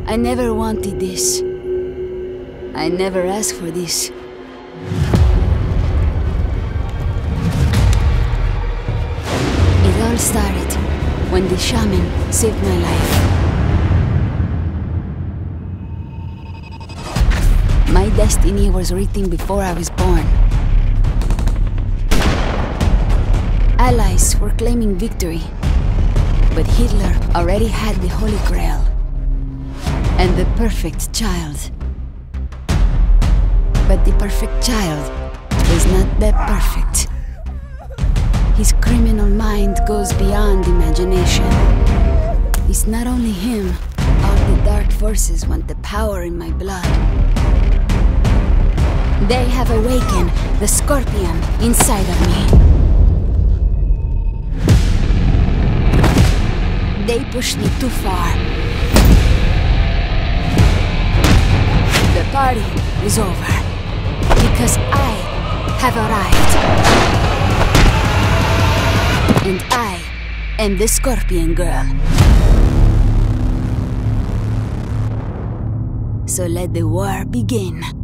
I never wanted this. I never asked for this. It all started when the shaman saved my life. My destiny was written before I was born. Allies were claiming victory, but Hitler already had the Holy Grail and the perfect child. But the perfect child is not that perfect. His criminal mind goes beyond imagination. It's not only him. All the dark forces want the power in my blood. They have awakened the Scorpion inside of me. They pushed me too far. The party is over, because I have arrived. And I am the Scorpiongirl. So let the war begin.